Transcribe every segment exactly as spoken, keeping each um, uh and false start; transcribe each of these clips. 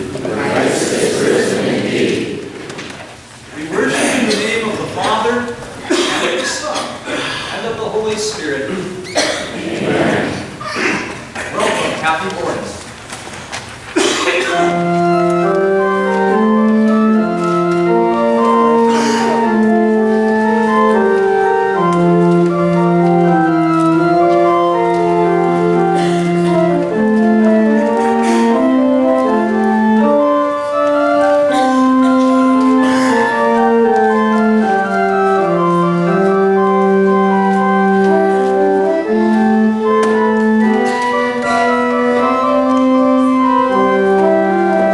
Christ is risen indeed. We worship in the name of the Father, and of the Son, and of the Holy Spirit. Amen. Welcome, happy morning. Amen.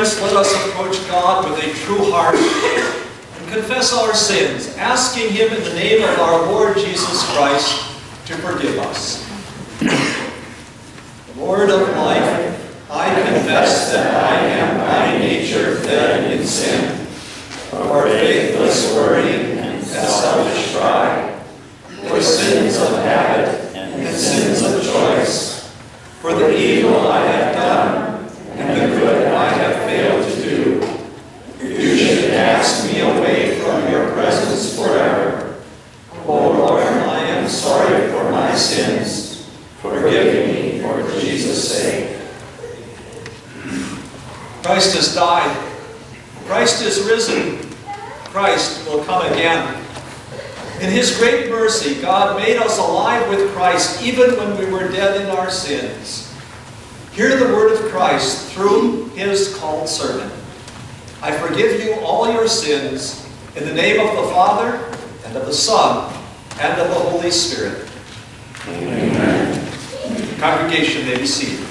Friends, let us approach God with a true heart and confess our sins, asking Him in the name of our Lord Jesus Christ to forgive us. Lord of life, I confess that I am by nature dead in sin, for faithless worrying and selfish pride, for sins of habit and sins of choice, for the evil I have done and the good I have failed to do. You should cast me away from your presence forever. O Lord, I am sorry for my sins. Forgive me for Jesus' sake. Christ has died. Christ is risen. Christ will come again. In His great mercy, God made us alive with Christ even when we were dead in our sins. Hear the word of Christ through His called servant. I forgive you all your sins in the name of the Father, and of the Son, and of the Holy Spirit. Amen. The congregation may be seated.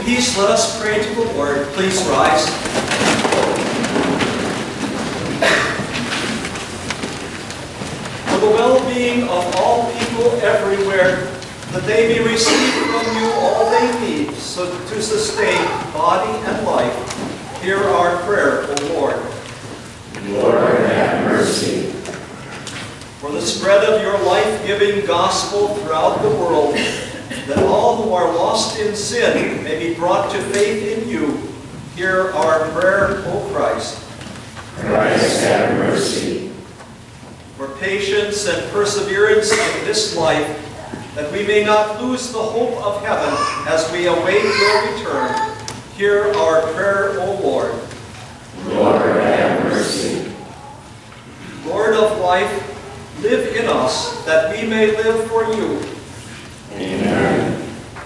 peace, let us pray to the Lord. Please rise. For the well-being of all people everywhere, that they may receive from you all they need, so to sustain body and life, hear our prayer, O Lord. Lord, have mercy. For the spread of your life-giving gospel throughout the world, that all who are lost in sin may be brought to faith in you, hear our prayer, O Christ. Christ, have mercy. For patience and perseverance in this life, that we may not lose the hope of heaven as we await your return, hear our prayer, O Lord. Lord, have mercy. Lord of life, live in us, that we may live for you. Amen.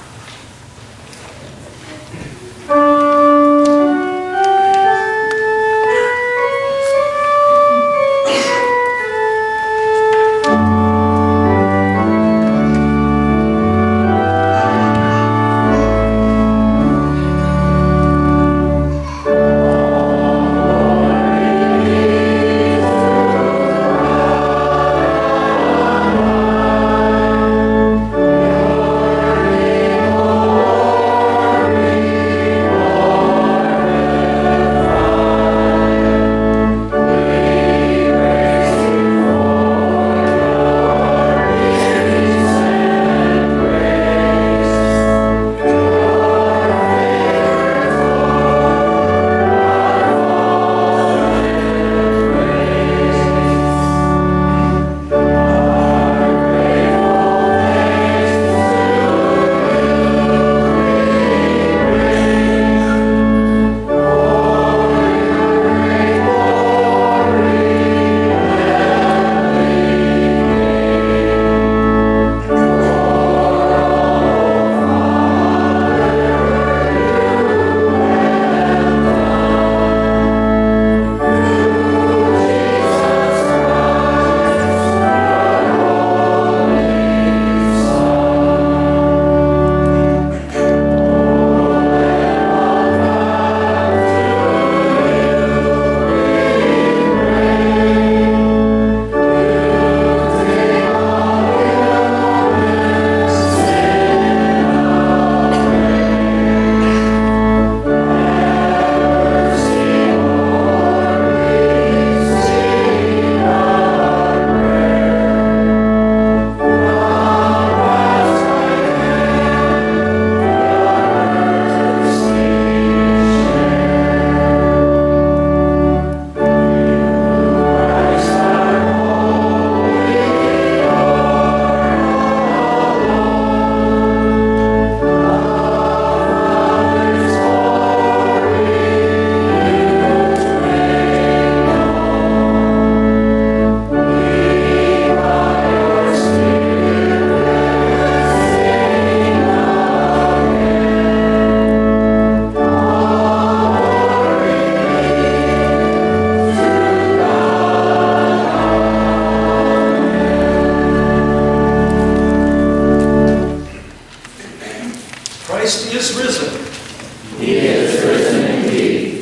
Christ is risen. He is risen indeed.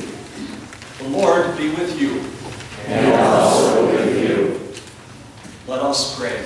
The Lord be with you. And also with you. Let us pray.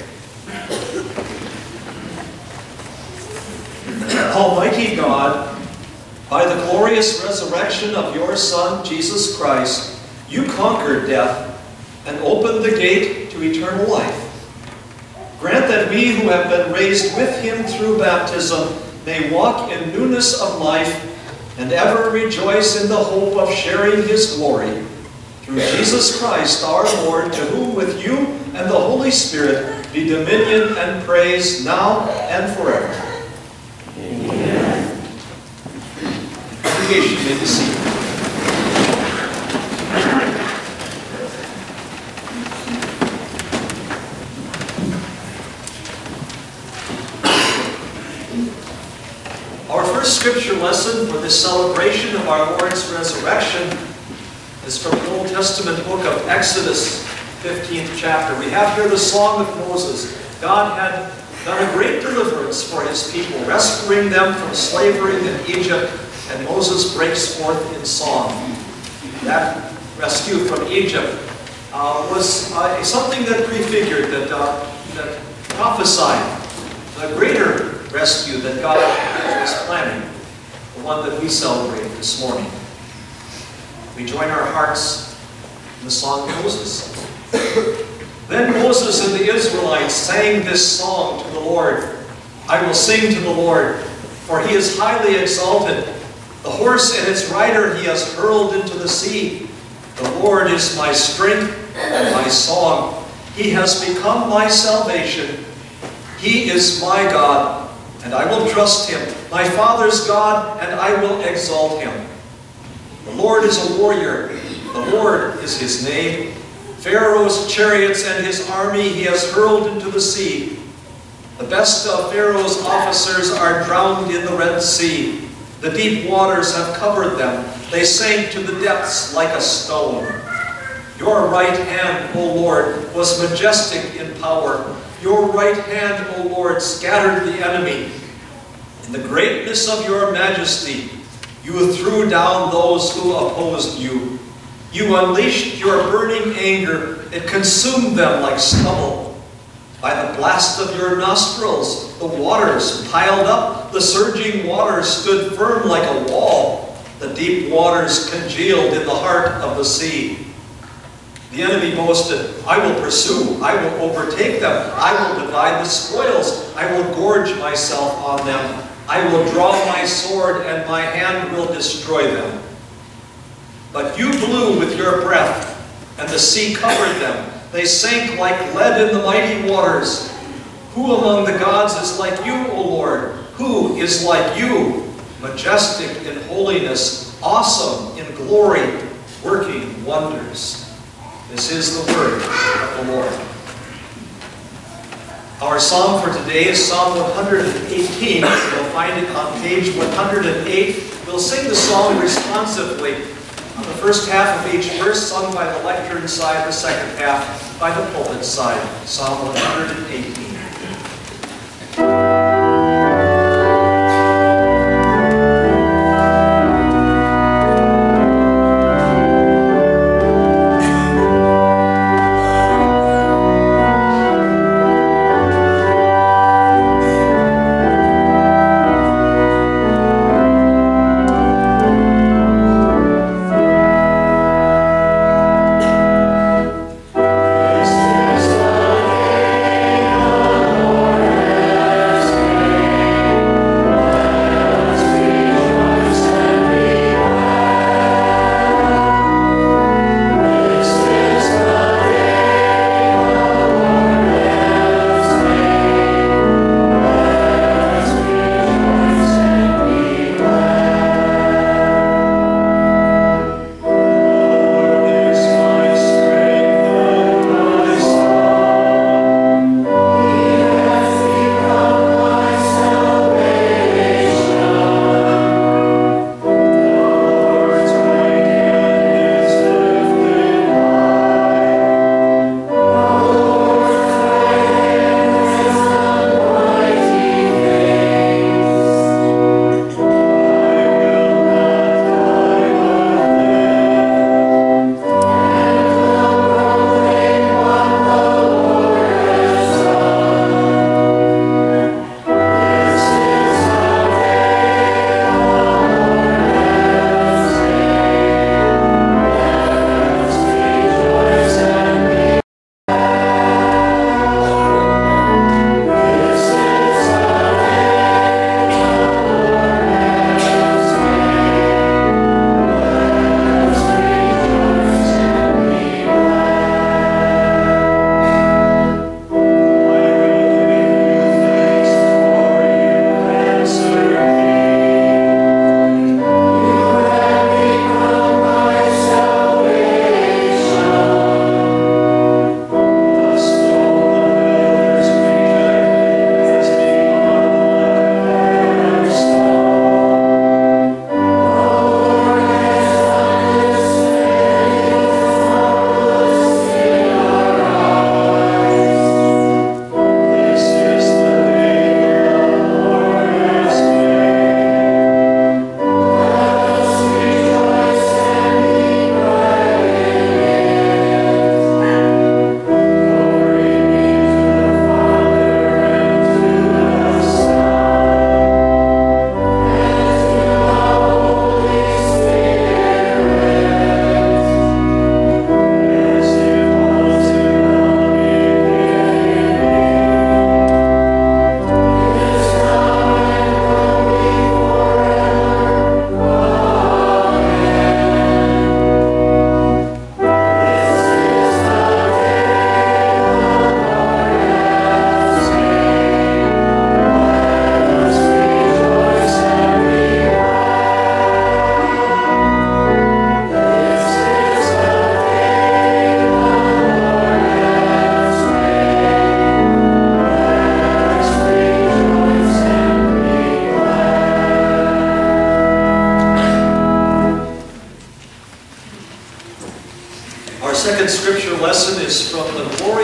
Almighty God, by the glorious resurrection of your Son, Jesus Christ, you conquered death and opened the gate to eternal life. Grant that we who have been raised with him through baptism may walk in newness of life and ever rejoice in the hope of sharing his glory. Through Jesus Christ our Lord, to whom with you and the Holy Spirit be dominion and praise now and forever. Amen. Congregation may be seated. Our first scripture lesson for this celebration of our Lord's resurrection is from the Old Testament book of Exodus, fifteenth chapter. We have here the Song of Moses. God had done a great deliverance for his people, rescuing them from slavery in Egypt and Moses breaks forth in song. That rescue from Egypt uh, was uh, something that prefigured, that, uh, that prophesied the greater rescue that God was planning, the one that we celebrate this morning. We join our hearts in the song of Moses. Then Moses and the Israelites sang this song to the Lord. I will sing to the Lord, for he is highly exalted. The horse and its rider he has hurled into the sea. The Lord is my strength and my song. He has become my salvation. He is my God, and I will trust him, my father's God, and I will exalt him. The Lord is a warrior. The Lord is his name. Pharaoh's chariots and his army he has hurled into the sea. The best of Pharaoh's officers are drowned in the Red Sea. The deep waters have covered them. They sank to the depths like a stone. Your right hand, O Lord, was majestic in power. Your right hand, O Lord, scattered the enemy. In the greatness of your majesty, you threw down those who opposed you. You unleashed your burning anger. It consumed them like stubble. By the blast of your nostrils, the waters piled up. The surging waters stood firm like a wall. The deep waters congealed in the heart of the sea. The enemy boasted, I will pursue, I will overtake them, I will divide the spoils, I will gorge myself on them. I will draw my sword, and my hand will destroy them. But you blew with your breath, and the sea covered them. They sank like lead in the mighty waters. Who among the gods is like you, O Lord? Who is like you? Majestic in holiness, awesome in glory, working wonders. This is the word of the Lord. Our psalm for today is Psalm one hundred eighteen. You'll find it on page one hundred eight. We'll sing the song responsively. On the first half of each verse sung by the lectern side, the second half by the pulpit side. Psalm one hundred eighteen. This is the day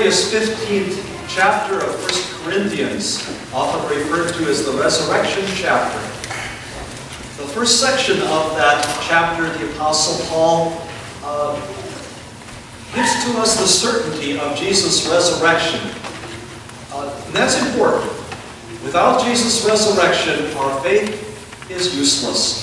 glorious fifteenth chapter of First Corinthians, often referred to as the resurrection chapter. The first section of that chapter, the Apostle Paul uh, gives to us the certainty of Jesus' resurrection. Uh, and that's important. Without Jesus' resurrection, our faith is useless.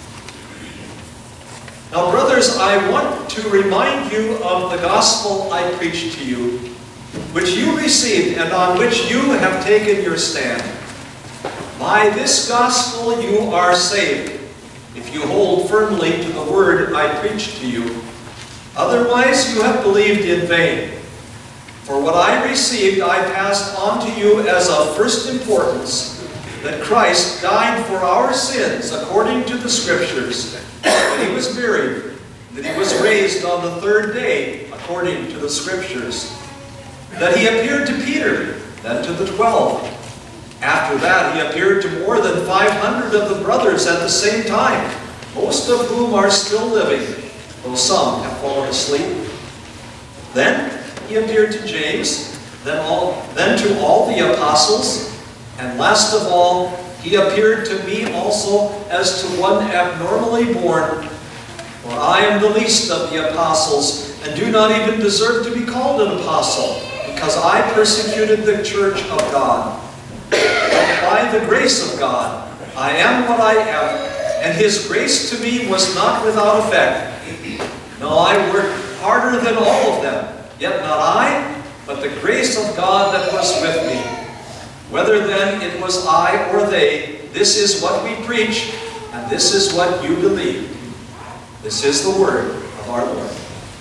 Now, brothers, I want to remind you of the gospel I preached to you, which you received and on which you have taken your stand. By this gospel you are saved, if you hold firmly to the word I preached to you. Otherwise you have believed in vain. For what I received I passed on to you as of first importance, that Christ died for our sins according to the Scriptures, that he was buried, that he was raised on the third day according to the Scriptures, that he appeared to Peter, then to the twelve. After that he appeared to more than five hundred of the brothers at the same time, most of whom are still living, though some have fallen asleep. Then he appeared to James, then, all, then to all the apostles, and last of all, he appeared to me also as to one abnormally born. For I am the least of the apostles, and do not even deserve to be called an apostle, because I persecuted the church of God. But by the grace of God, I am what I am, and his grace to me was not without effect. No, I worked harder than all of them, yet not I, but the grace of God that was with me. Whether then it was I or they, this is what we preach, and this is what you believe. This is the word of our Lord.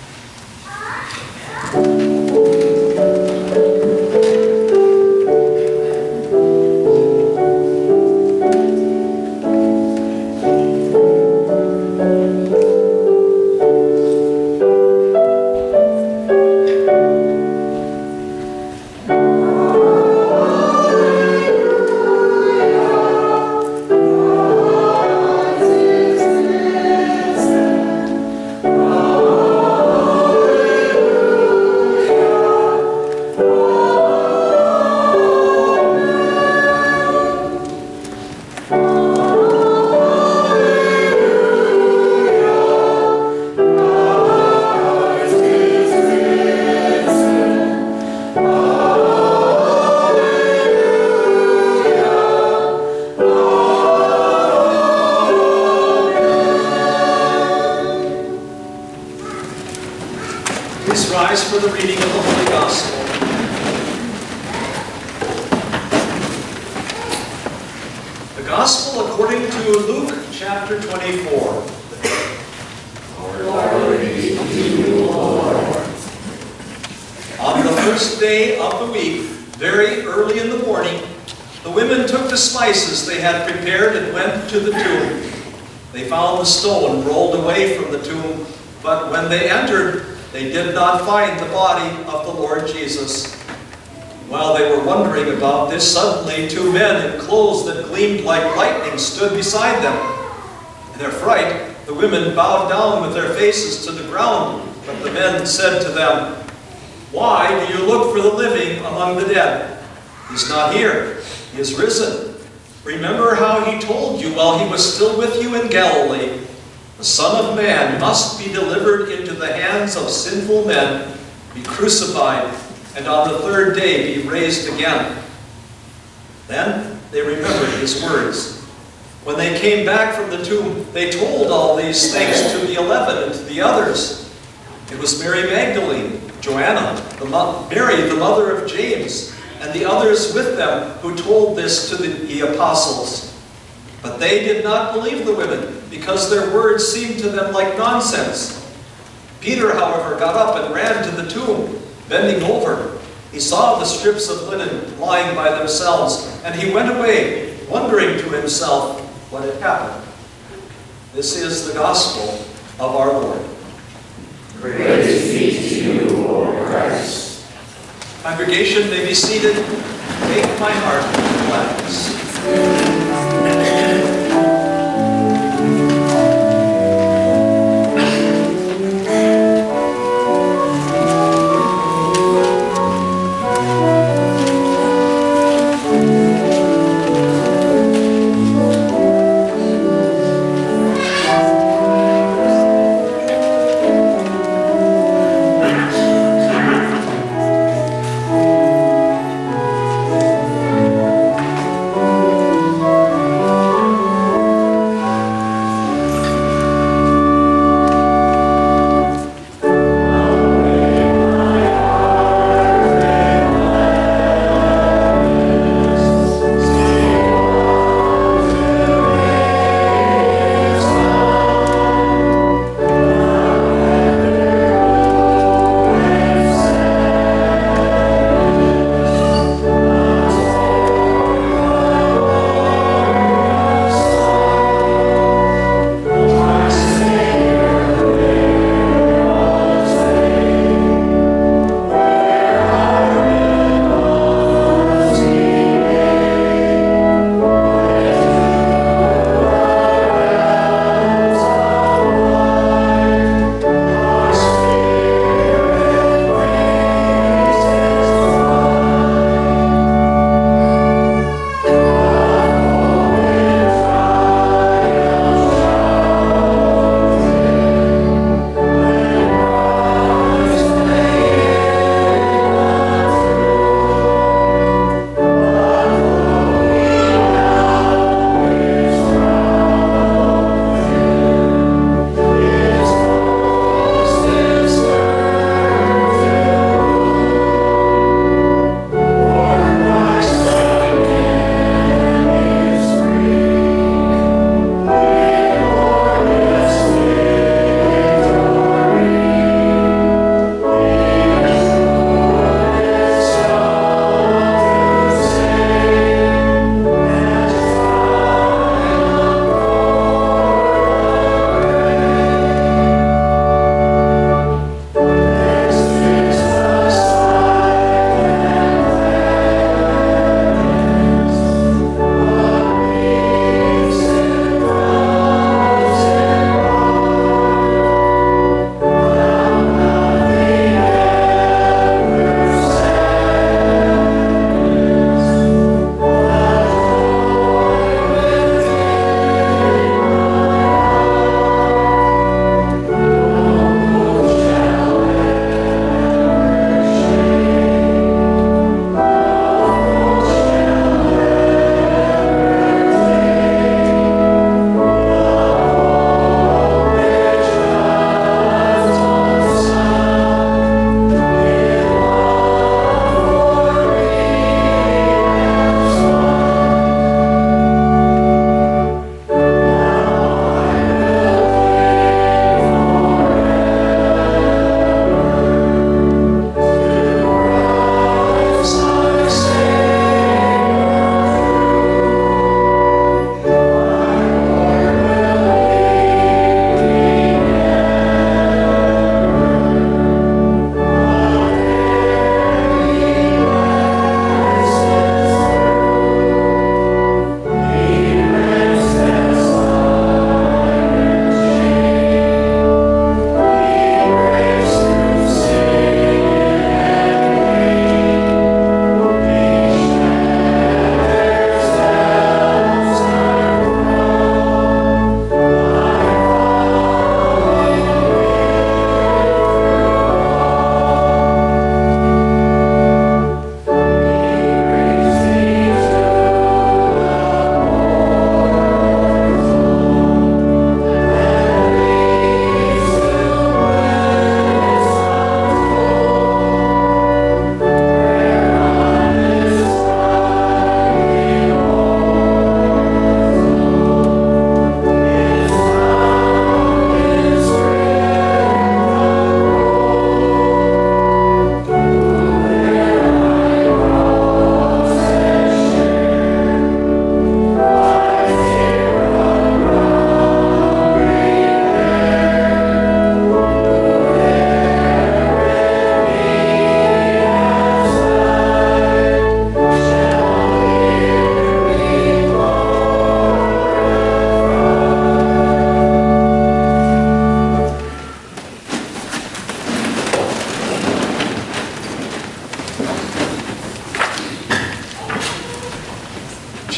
For the reading of the Holy Gospel. The Gospel according to Luke chapter twenty-four. Glory be to you, Lord. On the first day of the week, very early in the morning, the women took the spices they had prepared and went to the tomb. They found the stone rolled away from the tomb, but when they entered, they did not find the body of the Lord Jesus. While they were wondering about this, suddenly two men in clothes that gleamed like lightning stood beside them. In their fright, the women bowed down with their faces to the ground, but the men said to them, "Why do you look for the living among the dead? He's not here. He is risen. Remember how he told you while he was still with you in Galilee. The Son of Man must be delivered into the hands of sinful men, be crucified, and on the third day be raised again." Then they remembered his words. When they came back from the tomb, they told all these things to the eleven and to the others. It was Mary Magdalene, Joanna, the Mary, the mother of James, and the others with them who told this to the, the apostles. But they did not believe the women, because their words seemed to them like nonsense. Peter, however, got up and ran to the tomb, bending over. He saw the strips of linen lying by themselves, and he went away, wondering to himself what had happened. This is the gospel of our Lord. Praise be to you, Lord Christ. Congregation may be seated. Take my heart to gladness.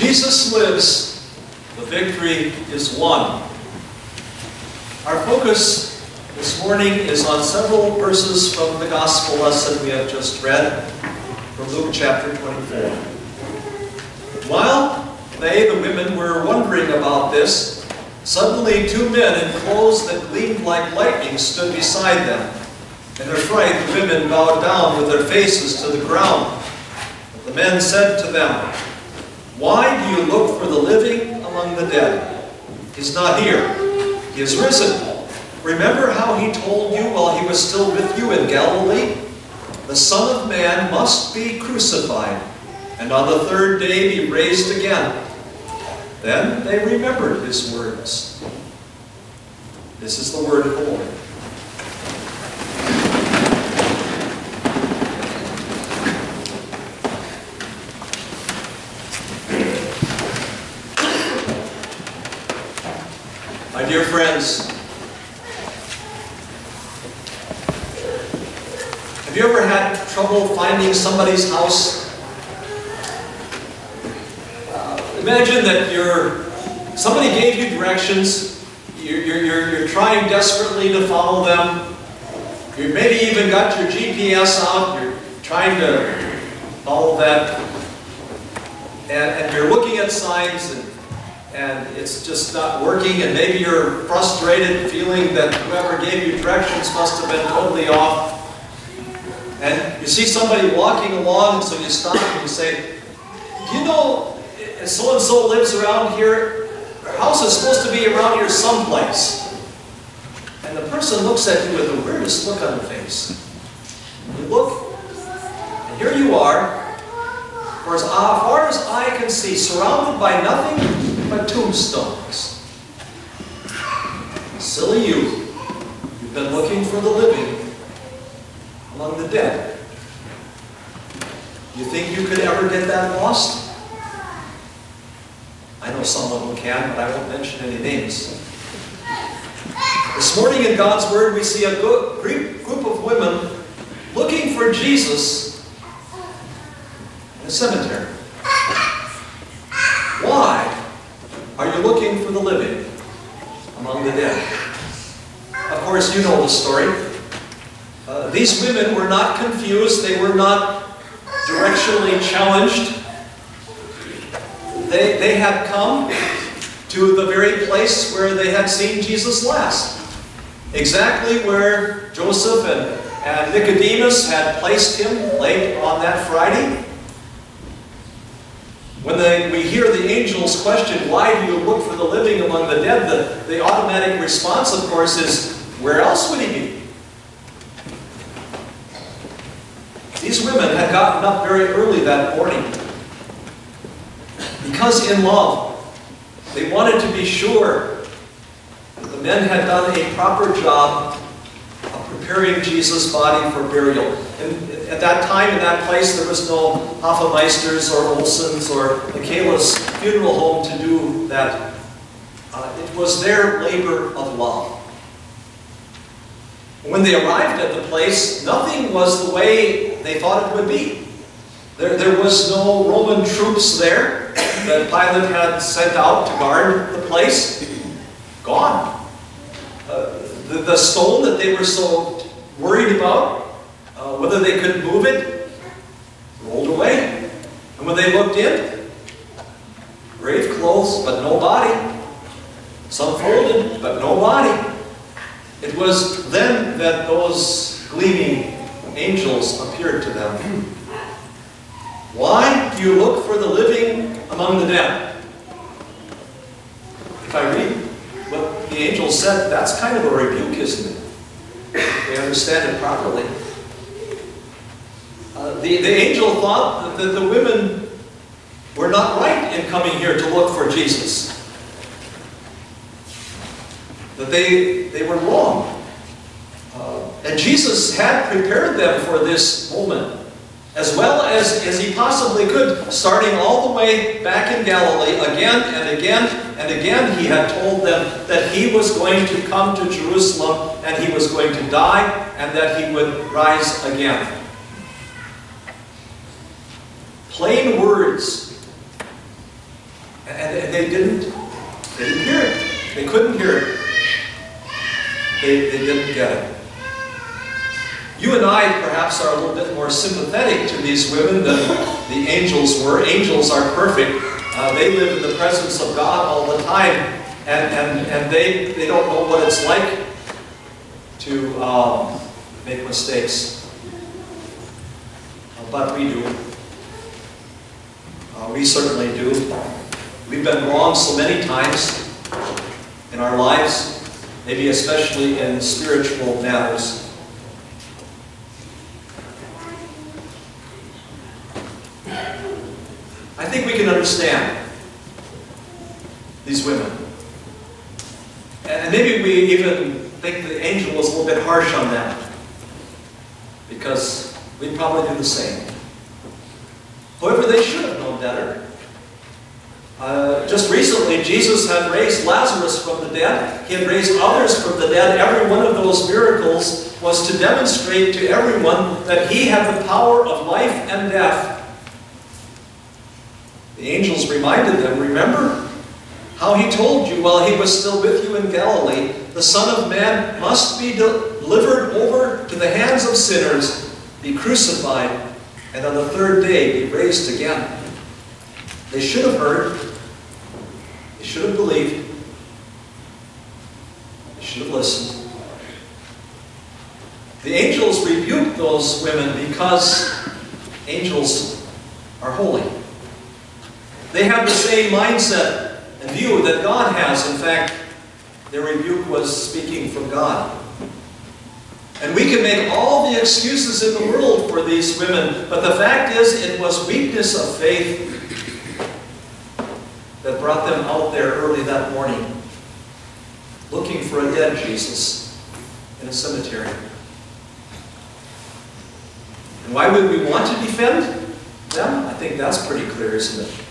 Jesus lives, the victory is won. Our focus this morning is on several verses from the gospel lesson we have just read from Luke chapter twenty-four. While they, the women, were wondering about this, suddenly two men in clothes that gleamed like lightning stood beside them. In their fright, the women bowed down with their faces to the ground. But the men said to them, "Why do you look for the living among the dead? He's not here. He is risen. Remember how he told you while he was still with you in Galilee? The Son of Man must be crucified, and on the third day be raised again." Then they remembered his words. This is the word of the Lord. My dear friends, have you ever had trouble finding somebody's house? Uh, imagine that you're, somebody gave you directions, you're, you're, you're, you're trying desperately to follow them, you maybe even got your G P S out, you're trying to follow that, and, and you're looking at signs, and and it's just not working, and maybe you're frustrated, feeling that whoever gave you directions must have been totally off. And you see somebody walking along, and so you stop and you say, "Do you know, so-and-so lives around here? Their house is supposed to be around here someplace." And the person looks at you with the weirdest look on their face. You look, and here you are, for as far as I can see, surrounded by nothing but tombstones. Silly you. You've been looking for the living among the dead. You think you could ever get that lost? I know someone who can, but I won't mention any names. This morning in God's Word, we see a group of women looking for Jesus in a cemetery. Why are you looking for the living among the dead? Of course, you know the story. Uh, these women were not confused. They were not directionally challenged. They, they had come to the very place where they had seen Jesus last. Exactly where Joseph and, and Nicodemus had placed him late on that Friday. When they, we hear the angel's question, "Why do you look for the living among the dead?" the, the automatic response, of course, is, where else would he be? These women had gotten up very early that morning because in love, they wanted to be sure that the men had done a proper job of preparing Jesus' body for burial. And at that time, in that place, there was no Hoffmeisters or Olsons or Michaela's funeral home to do that. Uh, it was their labor of love. When they arrived at the place, nothing was the way they thought it would be. There, there was no Roman troops there that Pilate had sent out to guard the place. Gone. Uh, the, the stone that they were so worried about, Uh, whether they could move it, rolled away. And when they looked in, grave clothes, but no body. Some folded, but no body. It was then that those gleaming angels appeared to them. Why do you look for the living among the dead? If I read what the angel said, that's kind of a rebuke, isn't it? If they understand it properly. Uh, the, the angel thought that, that the women were not right in coming here to look for Jesus. That they, they were wrong. Uh, and Jesus had prepared them for this moment as well as, as he possibly could, starting all the way back in Galilee, again and again and again. He had told them that he was going to come to Jerusalem and he was going to die and that he would rise again. Plain words And, and they didn't, they didn't hear it. They couldn't hear it. They, they didn't get it. You and I perhaps are a little bit more sympathetic to these women than the angels were. Angels are perfect. Uh, they live in the presence of God all the time, and, and, and they, they don't know what it's like to um, make mistakes. Uh, but we do. Uh, we certainly do. We've been wrong so many times in our lives, maybe especially in spiritual matters. I think we can understand these women. And maybe we even think the angel was a little bit harsh on them, because we'd probably do the same. However, they should have known better. Uh, just recently, Jesus had raised Lazarus from the dead. He had raised others from the dead. Every one of those miracles was to demonstrate to everyone that He had the power of life and death. The angels reminded them, remember how He told you while He was still with you in Galilee, the Son of Man must be delivered over to the hands of sinners, be crucified, and on the third day be raised again. They should have heard. They should have believed. They should have listened. The angels rebuked those women because angels are holy. They have the same mindset and view that God has. In fact, their rebuke was speaking from God. And we can make all the excuses in the world for these women, but the fact is, it was weakness of faith that brought them out there early that morning, looking for a dead Jesus in a cemetery. And why would we want to defend them? I think that's pretty clear, isn't it?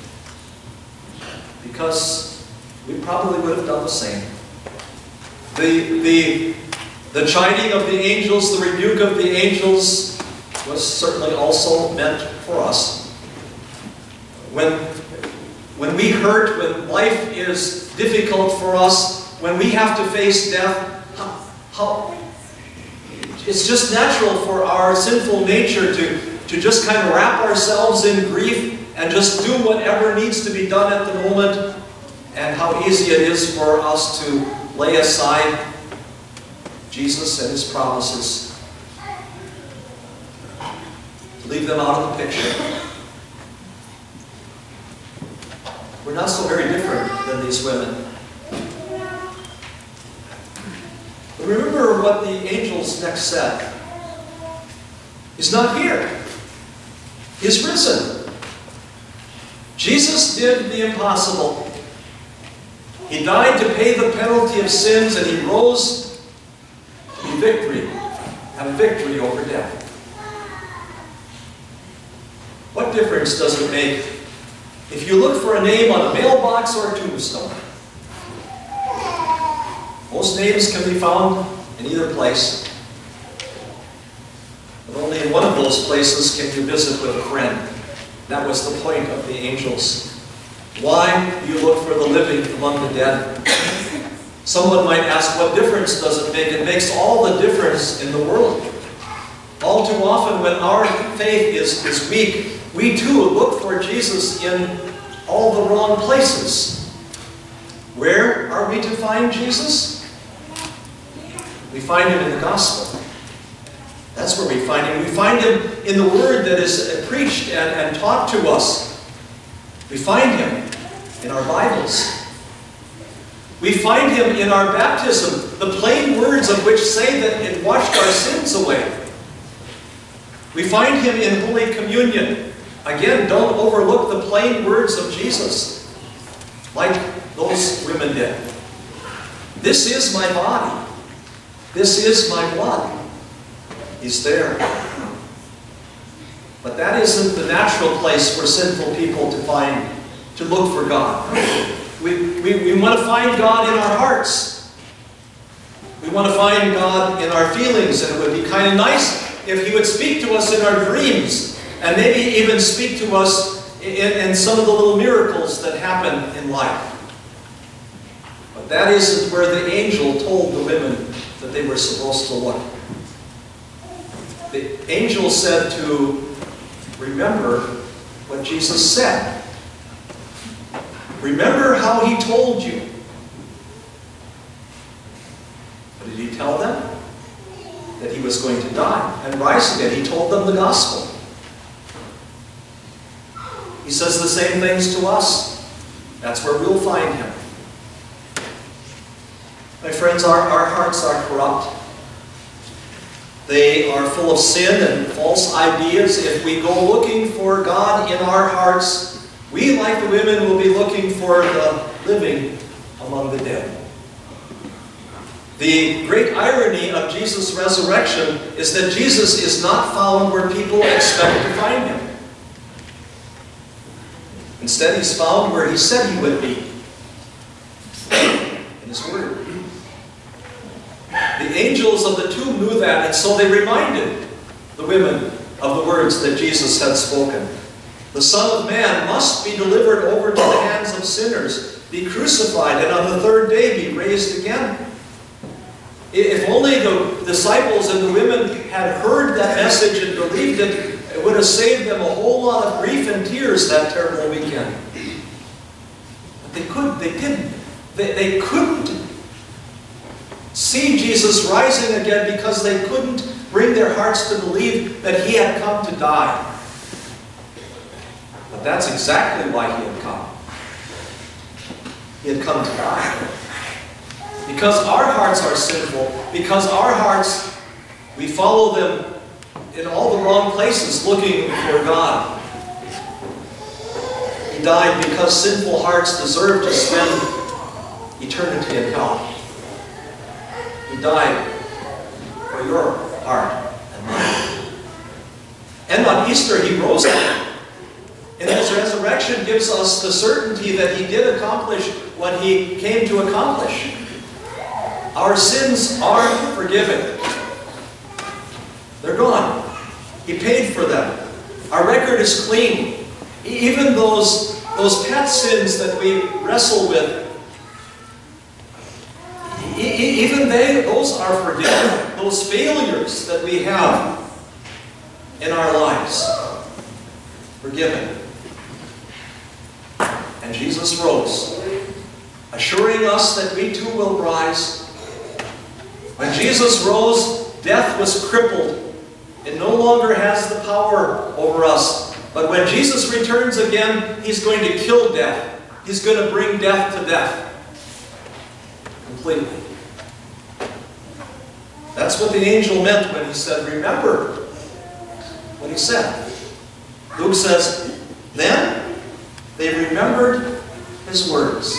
Because we probably would have done the same. The, the, the chiding of the angels, the rebuke of the angels was certainly also meant for us. When, when we hurt, when life is difficult for us, when we have to face death, how, how, it's just natural for our sinful nature to, to just kind of wrap ourselves in grief and just do whatever needs to be done at the moment, and how easy it is for us to lay aside Jesus and His promises, to leave them out of the picture. We're not so very different than these women. But remember what the angels next said. He's not here. He's risen. Jesus did the impossible. He died to pay the penalty of sins, and He rose to be victory, have victory over death. What difference does it make if you look for a name on a mailbox or a tombstone? Most names can be found in either place, but only in one of those places can you visit with a friend. That was the point of the angels. Why do you look for the living among the dead? Someone might ask, what difference does it make? It makes all the difference in the world. All too often when our faith is, is weak, we too look for Jesus in all the wrong places. Where are we to find Jesus? We find Him in the gospel. That's where we find Him. We find Him in the Word that is preached and, and taught to us. We find Him in our Bibles. We find Him in our baptism, the plain words of which say that it washed our sins away. We find Him in Holy Communion. Again, don't overlook the plain words of Jesus, like those women did. This is my body. This is my blood. He's there. But that isn't the natural place for sinful people to find, to look for God. We, we, we want to find God in our hearts. We want to find God in our feelings, and it would be kind of nice if He would speak to us in our dreams, and maybe even speak to us in, in some of the little miracles that happen in life. But that isn't where the angel told the women that they were supposed to look. The angel said to remember what Jesus said. Remember how he told you. What did he tell them? That he was going to die and rise again. He told them the gospel. He says the same things to us. That's where we'll find him. My friends, our, our hearts are corrupt. They are full of sin and false ideas. If we go looking for God in our hearts, we, like the women, will be looking for the living among the dead. The great irony of Jesus' resurrection is that Jesus is not found where people expect to find him. Instead, he's found where he said he would be, in his word. The angels of the tomb knew that, and so they reminded the women of the words that Jesus had spoken. The Son of Man must be delivered over to the hands of sinners, be crucified, and on the third day be raised again. If only the disciples and the women had heard that message and believed it, it would have saved them a whole lot of grief and tears that terrible weekend. But they couldn't, they didn't. They, they couldn't see Jesus rising again because they couldn't bring their hearts to believe that he had come to die. But that's exactly why he had come. He had come to die. Because our hearts are sinful, because our hearts, we follow them in all the wrong places looking for God. He died because sinful hearts deserve to spend eternity in hell. He died for your heart and mine. And on Easter, he rose again. And his resurrection gives us the certainty that he did accomplish what he came to accomplish. Our sins are forgiven. They're gone. He paid for them. Our record is clean. Even those, those pet sins that we wrestle with, even they, those are forgiven. Those failures that we have in our lives, forgiven. And Jesus rose, assuring us that we too will rise. When Jesus rose, death was crippled. It no longer has the power over us. But when Jesus returns again, he's going to kill death. He's going to bring death to death. Completely. That's what the angel meant when he said, remember what he said. Luke says, then they remembered his words.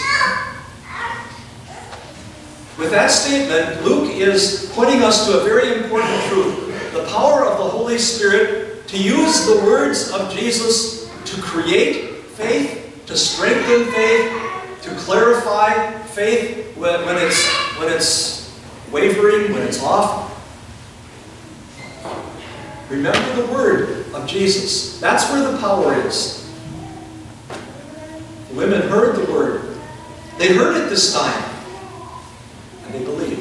With that statement, Luke is pointing us to a very important truth. The power of the Holy Spirit to use the words of Jesus to create faith, to strengthen faith, to clarify faith when, when, it's, when it's wavering, when it's off. Remember the word of Jesus. That's where the power is. The women heard the word. They heard it this time. And they believed.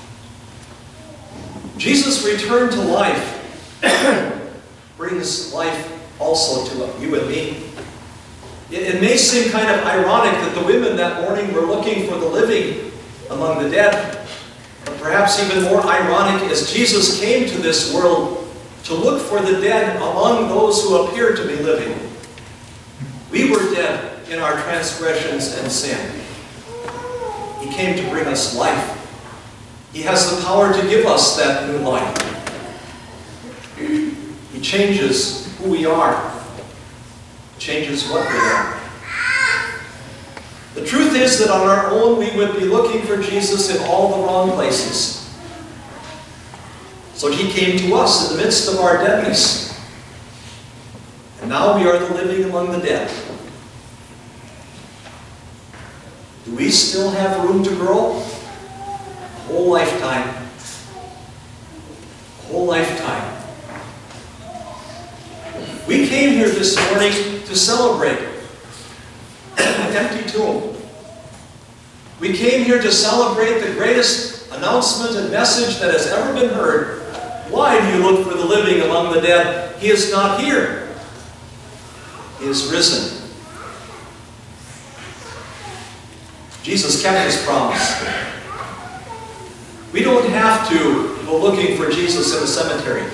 Jesus' return to life brings life also to you and me. It, it may seem kind of ironic that the women that morning were looking for the living among the dead. But perhaps even more ironic is Jesus came to this world to look for the dead among those who appear to be living. We were dead in our transgressions and sin. He came to bring us life. He has the power to give us that new life. He changes who we are. Changes what we are. The truth is that on our own we would be looking for Jesus in all the wrong places. So he came to us in the midst of our deadness. And now we are the living among the dead. Do we still have room to grow? A whole lifetime. A whole lifetime. We came here this morning to to celebrate an empty tomb. We came here to celebrate the greatest announcement and message that has ever been heard. Why do you look for the living among the dead? He is not here. He is risen. Jesus kept his promise. We don't have to go looking for Jesus in a cemetery.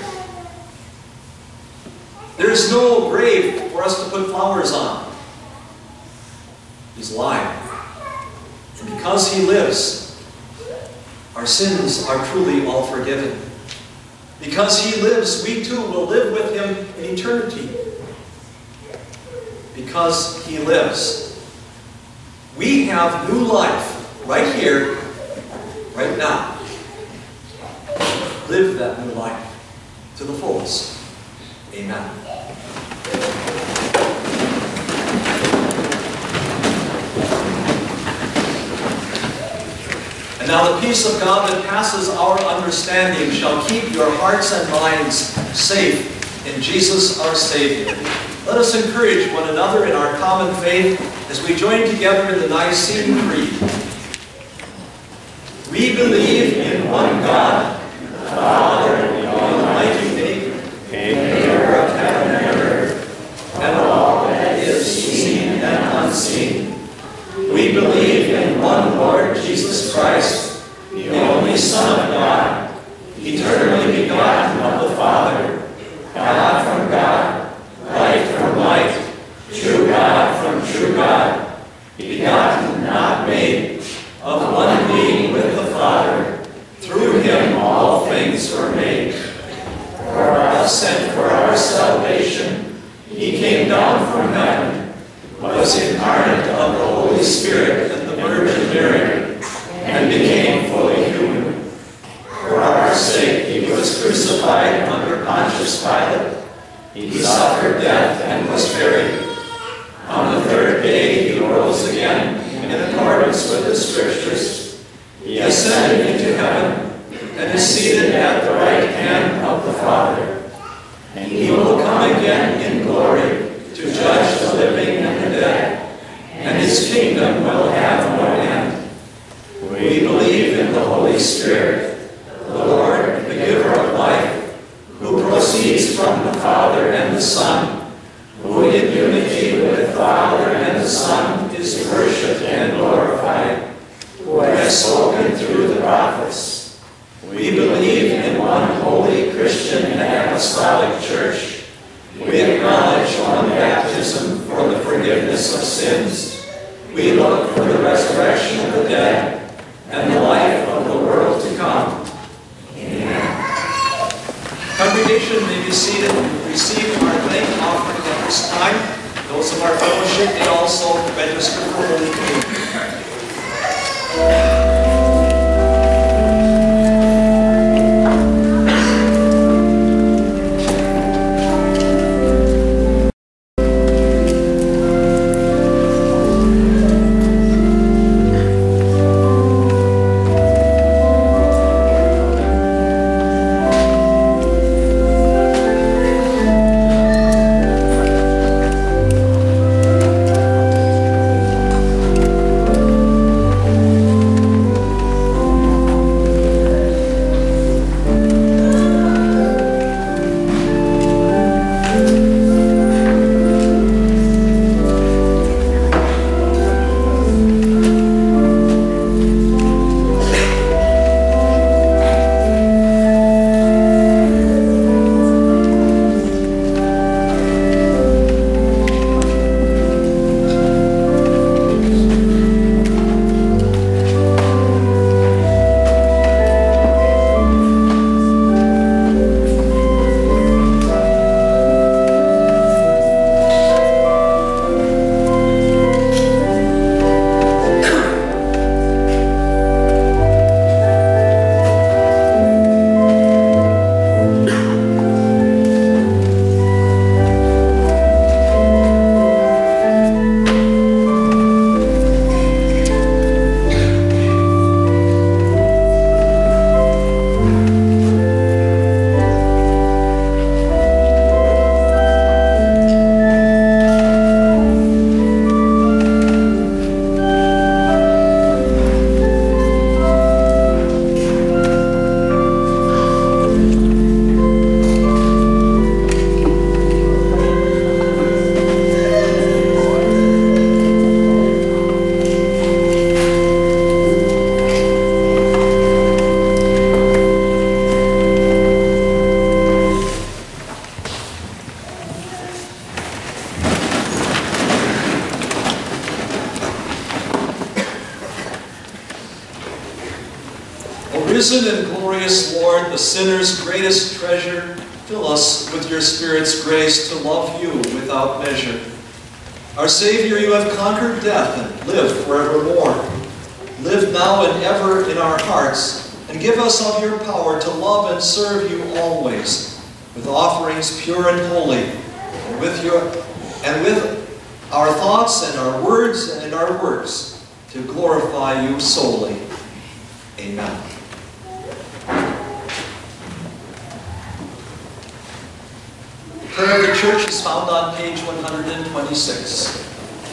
There is no grave for us to put flowers on. He's alive. And because he lives, our sins are truly all forgiven. Because he lives, we too will live with him in eternity. Because he lives, we have new life right here, right now. Live that new life to the fullest. Amen. And now the peace of God that passes our understanding shall keep your hearts and minds safe in Jesus our Savior. Let us encourage one another in our common faith as we join together in the Nicene Creed. We believe in one God, the Father, the Almighty Maker, maker of heaven and earth, and all that is seen and unseen. We believe in one Lord Jesus Christ, the only Son of God, eternally begotten of the Father, God from God, light from light, true God from true God, begotten, not made, of one being with the Father. Through him all things were made. For us and for our salvation, he came down from heaven, was incarnate of the Holy Spirit and the Virgin Mary, and became fully human. For our sake he was crucified under Pontius Pilate. He suffered death and was buried. On the third day he rose again in accordance with the Scriptures. He ascended into heaven and is seated at the right hand of the Father. And he will come again in glory to judge the living and the dead, and his kingdom will have no end. We believe in the Holy Spirit, the Lord, the giver of life, who proceeds from the Father and the Son, who in unity with the Father and the Son is worshipped and glorified, who has spoken through the prophets. We believe in one holy Christian and apostolic church. We acknowledge one baptism for the forgiveness of sins. We look for the resurrection of the dead and the life of the world to come. Amen. Congregation may be seated and receive our thank offering at this time. Those of our fellowship may also register for Holy Communion. Risen and glorious Lord, the sinner's greatest treasure, fill us with your Spirit's grace to love you without measure. Our Savior, you have conquered death and live forevermore. Live now and ever in our hearts, and give us of your power to love and serve you always, with offerings pure and holy, and with your and with our thoughts and our words and in our works, to glorify you solely. Amen. Prayer of the Church is found on page one hundred twenty-six.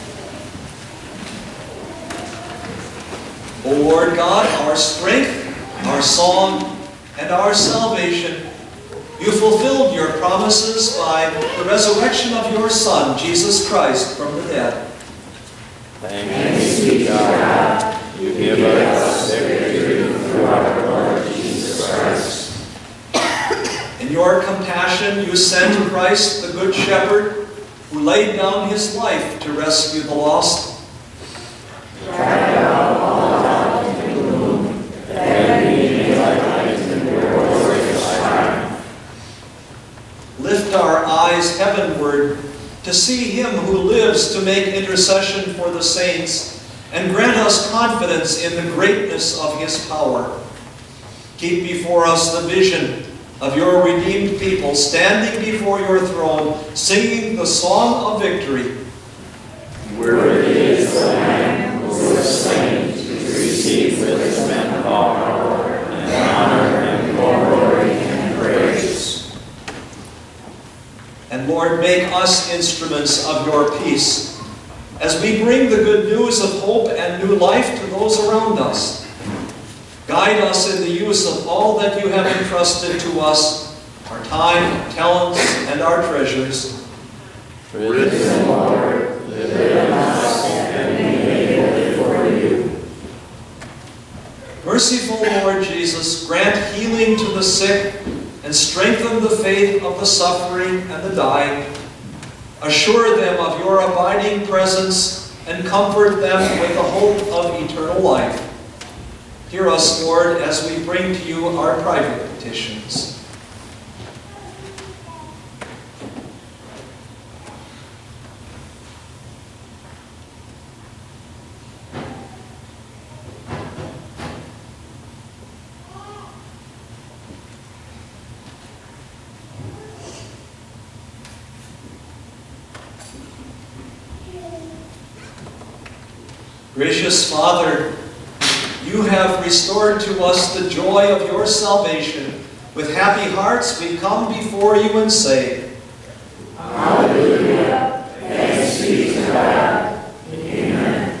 O Lord God, our strength, our song, and our salvation, you fulfilled your promises by the resurrection of your Son, Jesus Christ, from the dead. Thanks be to God, you give us victory through our Lord Jesus Christ. In your compassion, you sent Christ, the Good Shepherd, who laid down his life to rescue the lost. Drive out all doubt and gloom, that we may light in your glorious triumph. Lift our eyes heavenward to see him who lives to make intercession for the saints, and grant us confidence in the greatness of his power. Keep before us the vision of your redeemed people standing before your throne, singing the song of victory. Worthy is the Lamb who was slain to receive with men power and honor and glory and praise. And Lord, make us instruments of your peace, as we bring the good news of hope and new life to those around us. Guide us in the use of all that you have entrusted to us, our time, talents, and our treasures. Risen Lord, live in us and be able for you. Merciful Lord Jesus, grant healing to the sick and strengthen the faith of the suffering and the dying. Assure them of your abiding presence and comfort them with the hope of eternal life. Hear us, Lord, as we bring to you our private petitions. Gracious Father, you have restored to us the joy of your salvation. With happy hearts we come before you and say, Hallelujah. Thanks be to God. Amen.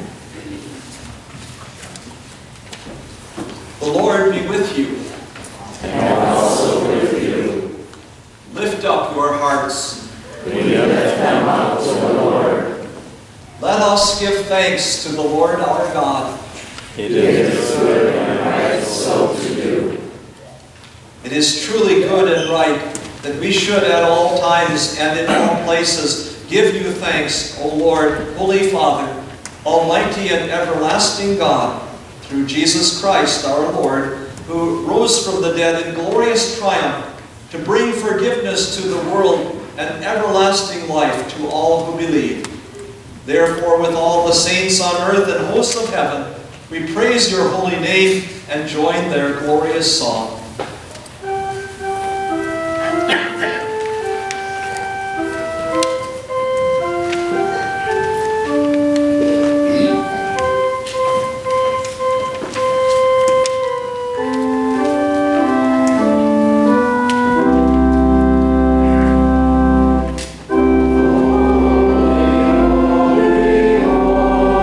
The Lord be with you. And also with you. Lift up your hearts. We lift them up to the Lord. Let us give thanks to the Lord our God. It is good and right so to do. It is truly good and right that we should at all times and in all places give you thanks, O Lord, Holy Father, Almighty and everlasting God, through Jesus Christ our Lord, who rose from the dead in glorious triumph to bring forgiveness to the world and everlasting life to all who believe. Therefore, with all the saints on earth and hosts of heaven, we praise your holy name and join their glorious song.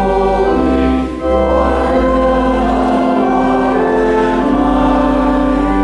Holy, holy, holy, holy,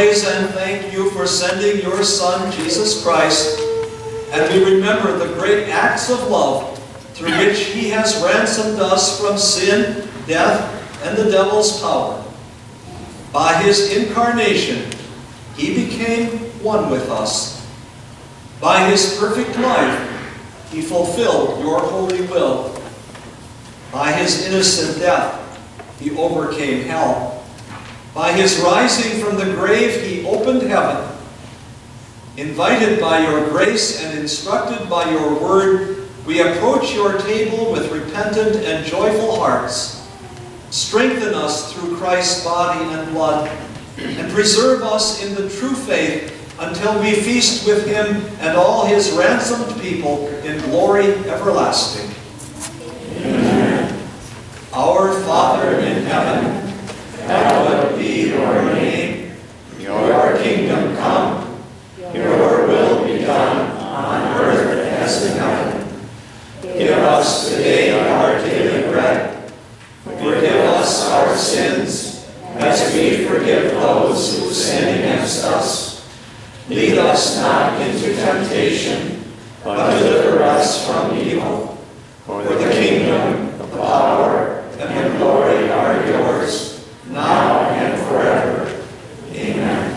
praise and thank you for sending your Son, Jesus Christ, and we remember the great acts of love through which he has ransomed us from sin, death, and the devil's power. By his incarnation, he became one with us. By his perfect life, he fulfilled your holy will. By his innocent death, he overcame hell. By his rising from the grave, he opened heaven. Invited by your grace and instructed by your word, we approach your table with repentant and joyful hearts. Strengthen us through Christ's body and blood, and preserve us in the true faith until we feast with him and all his ransomed people in glory everlasting. Amen. Our Father in heaven, Hallowed be your name. Your kingdom come. Your will be done on earth as in heaven. Give us today our daily bread. Forgive us our sins, as we forgive those who sin against us. Lead us not into temptation, but deliver us from evil. For the kingdom, the power, and the glory are yours, now and forever. Amen.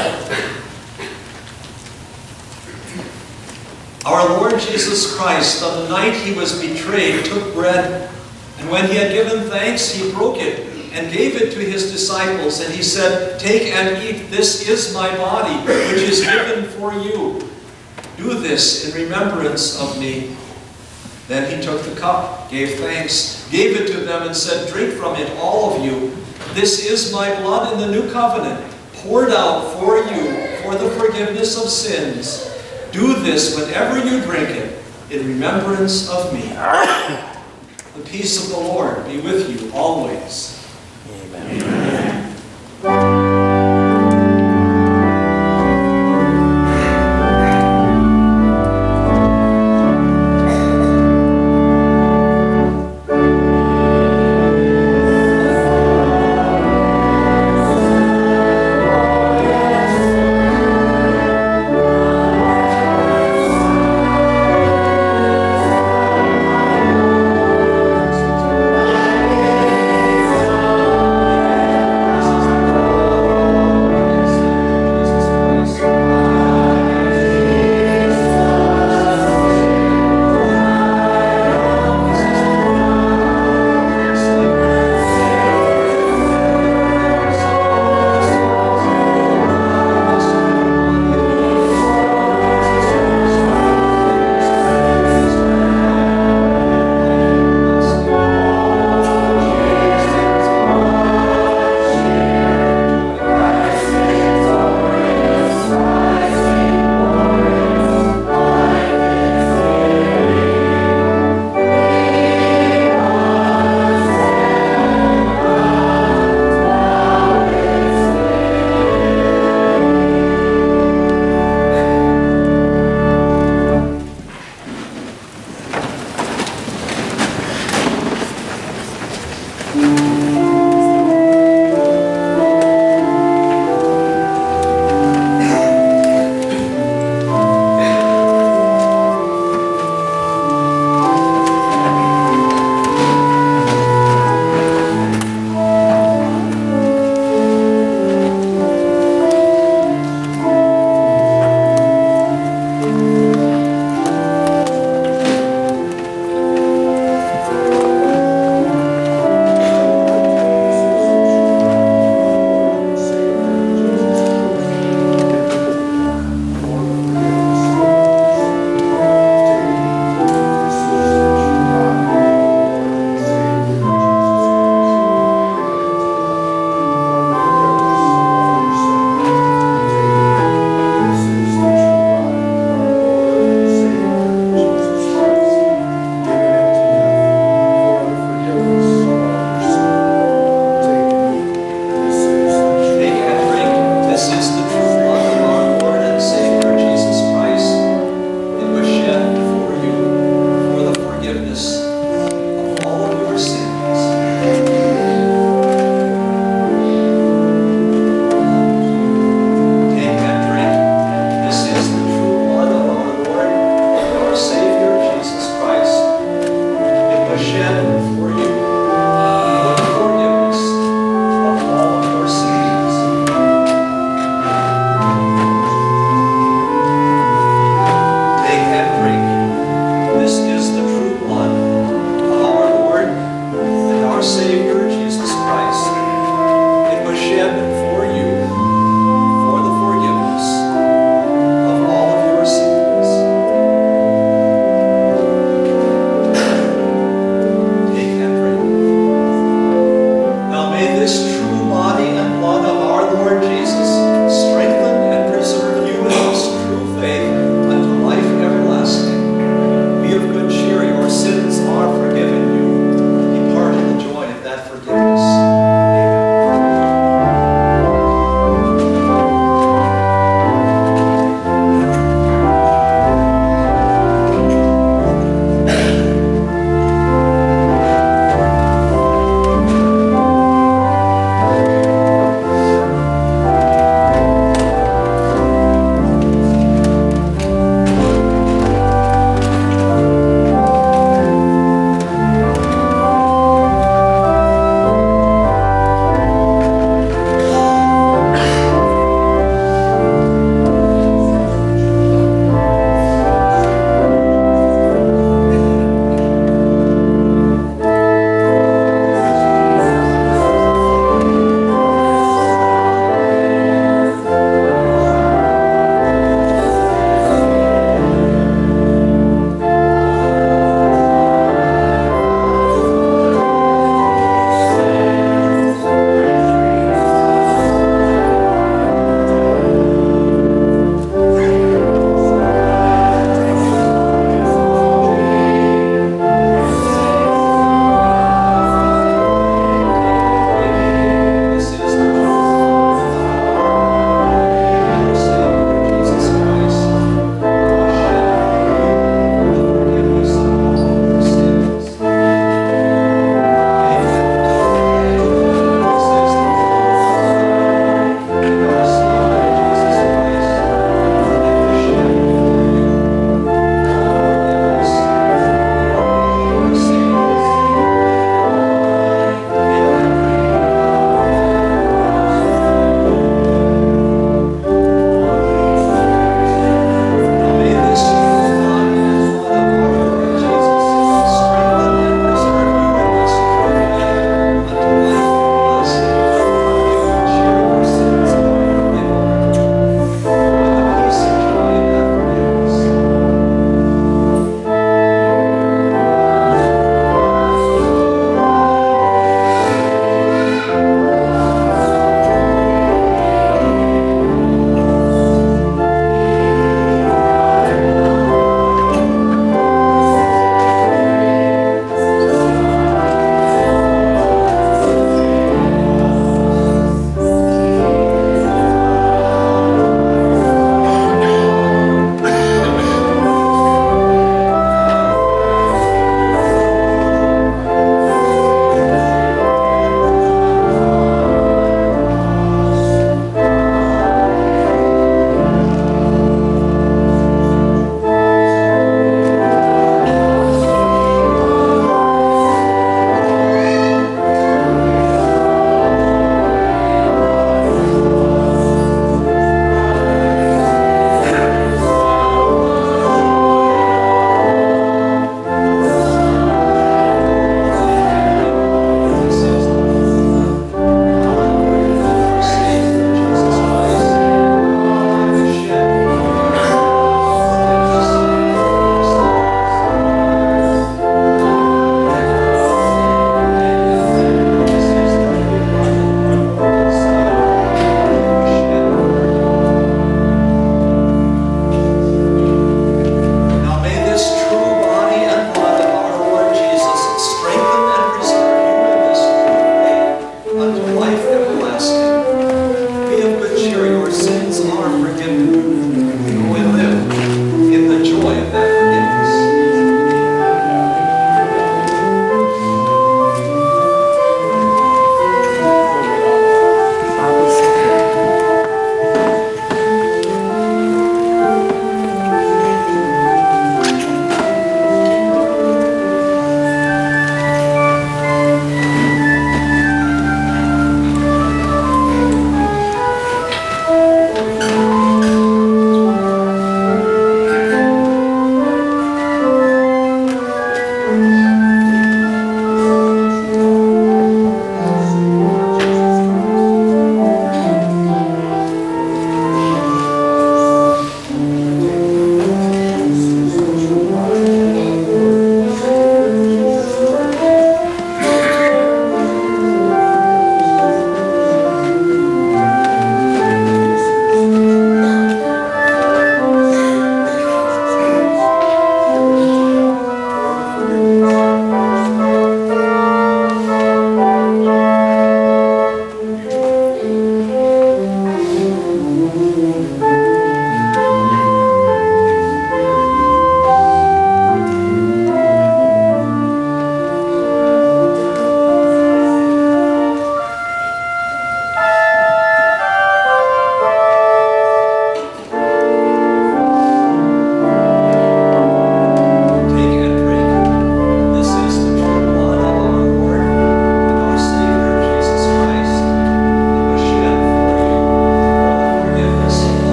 our Lord Jesus Christ, on the night he was betrayed, took bread, and when he had given thanks, he broke it and gave it to his disciples, and he said, "Take and eat, this is my body, which is given for you. Do this in remembrance of me." Then he took the cup, gave thanks, gave it to them, and said, "Drink from it, all of you. This is my blood in the new covenant, poured out for you for the forgiveness of sins. Do this whenever you drink it, in remembrance of me." The peace of the Lord be with you always. Amen. Amen. Amen.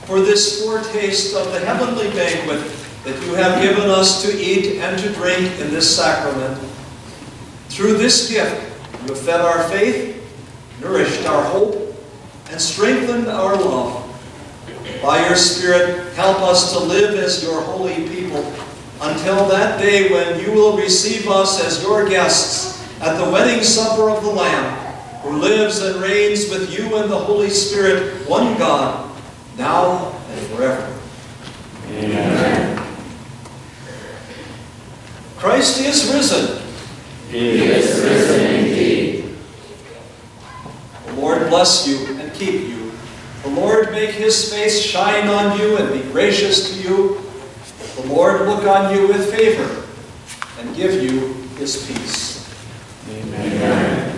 for this foretaste of the heavenly banquet that you have given us to eat and to drink in this sacrament. Through this gift, you have fed our faith, nourished our hope, and strengthened our love. By your Spirit, help us to live as your holy people until that day when you will receive us as your guests at the wedding supper of the Lamb, who lives and reigns with you and the Holy Spirit, one God, now and forever. Amen. Christ is risen. He is risen indeed. The Lord bless you and keep you. The Lord make his face shine on you and be gracious to you. The Lord look on you with favor and give you his peace. Amen. Amen.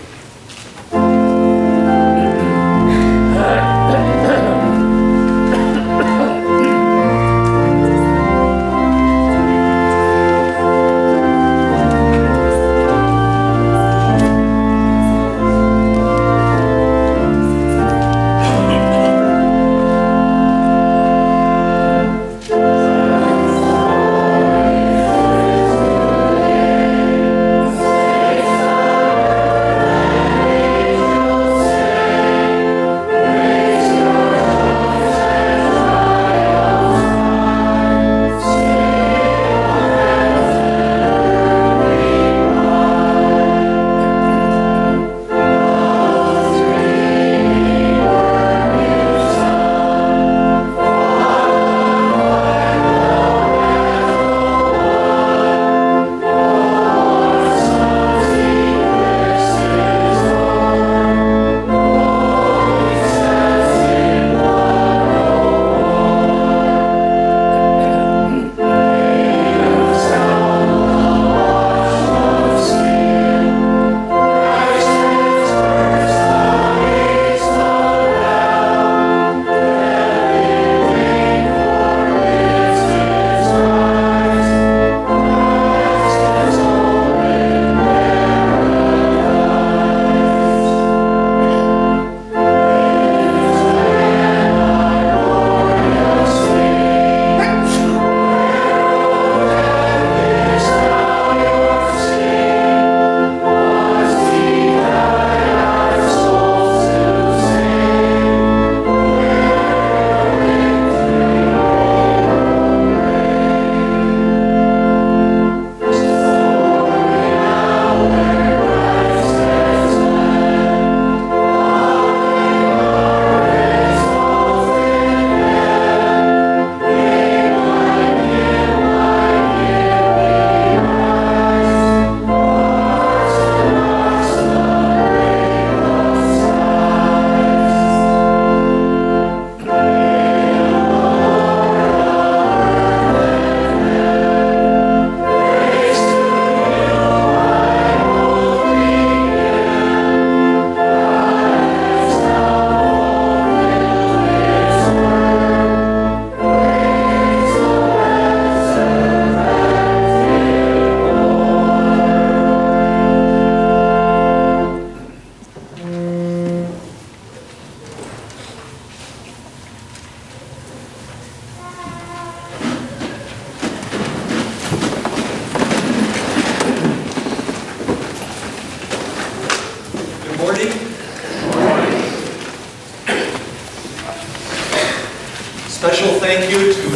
Special thank you to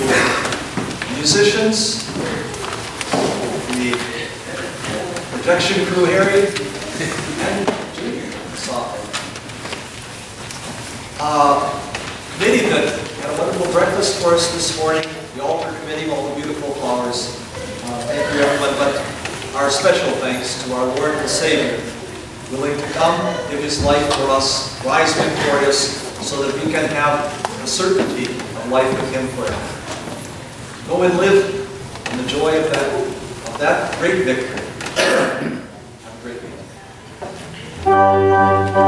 musicians, the projection crew, Harry, and Junior, software. Uh, committee that had a wonderful breakfast for us this morning, the altar committee, all the beautiful flowers. Uh, thank you, everyone, but our special thanks to our Lord and Savior, willing to come, give his life for us, rise victorious, so that we can have the certainty of life with him forever. Go and live in the joy of that, of that great victory. Have a great week.